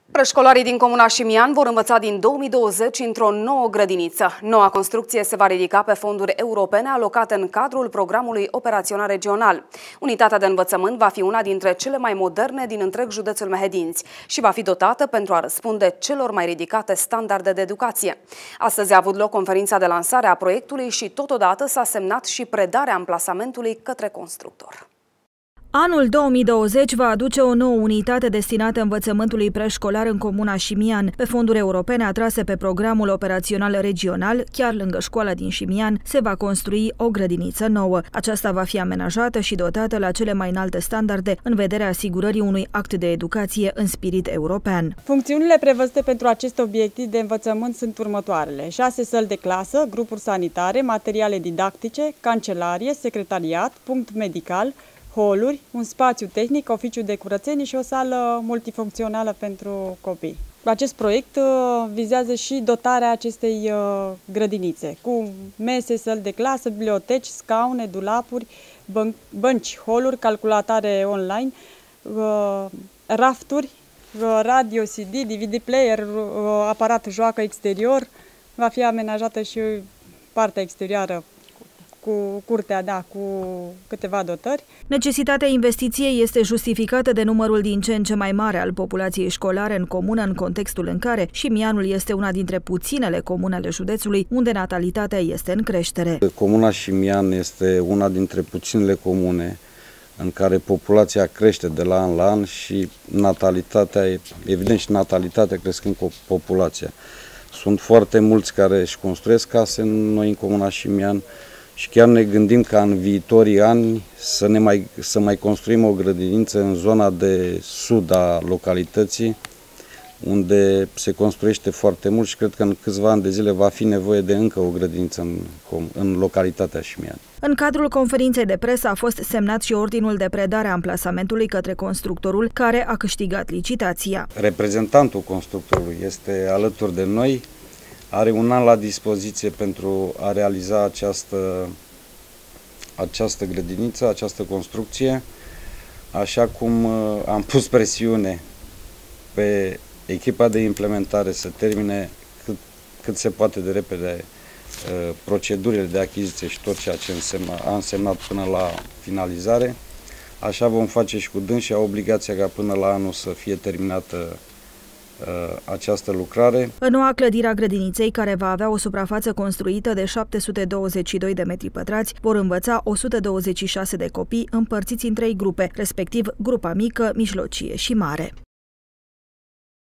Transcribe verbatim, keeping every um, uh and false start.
Preșcolarii din comuna Șimian vor învăța din două mii douăzeci într-o nouă grădiniță. Noua construcție se va ridica pe fonduri europene alocate în cadrul programului operațional regional. Unitatea de învățământ va fi una dintre cele mai moderne din întreg județul Mehedinți și va fi dotată pentru a răspunde celor mai ridicate standarde de educație. Astăzi a avut loc conferința de lansare a proiectului și totodată s-a semnat și predarea amplasamentului către constructor. Anul două mii douăzeci va aduce o nouă unitate destinată învățământului preșcolar în comuna Șimian. Pe fonduri europene atrase pe programul operațional regional, chiar lângă școala din Șimian, se va construi o grădiniță nouă. Aceasta va fi amenajată și dotată la cele mai înalte standarde în vederea asigurării unui act de educație în spirit european. Funcțiunile prevăzute pentru acest obiectiv de învățământ sunt următoarele: șase săli de clasă, grupuri sanitare, materiale didactice, cancelarie, secretariat, punct medical, holuri, un spațiu tehnic, oficiu de curățenie și o sală multifuncțională pentru copii. Acest proiect vizează și dotarea acestei grădinițe cu mese, săli de clasă, biblioteci, scaune, dulapuri, bănci, holuri, calculatoare online, rafturi, radio, C D, D V D player, aparat joacă exterior. Va fi amenajată și partea exterioară cu curtea, da, cu câteva dotări. Necesitatea investiției este justificată de numărul din ce în ce mai mare al populației școlare în comună, în contextul în care Șimianul este una dintre puținele comune ale județului unde natalitatea este în creștere. Comuna Șimian este una dintre puținele comune în care populația crește de la an la an și natalitatea, evident și natalitatea crescând cu populația. Sunt foarte mulți care își construiesc case noi în comuna Șimian. Și chiar ne gândim ca în viitorii ani să, ne mai, să mai construim o grădiniță în zona de sud a localității, unde se construiește foarte mult și cred că în câțiva ani de zile va fi nevoie de încă o grădiniță în, în localitatea Șimian. În cadrul conferinței de presă a fost semnat și ordinul de predare a amplasamentului către constructorul care a câștigat licitația. Reprezentantul constructorului este alături de noi. Are un an la dispoziție pentru a realiza această, această grădiniță, această construcție, așa cum am pus presiune pe echipa de implementare să termine cât, cât se poate de repede procedurile de achiziție și tot ceea ce însemna, a însemnat până la finalizare. Așa vom face și cu dânsi, obligația ca până la anul să fie terminată această lucrare. În noua clădire a grădiniței, care va avea o suprafață construită de șapte sute douăzeci și doi de metri pătrați, vor învăța o sută douăzeci și șase de copii împărțiți în trei grupe, respectiv grupa mică, mijlocie și mare.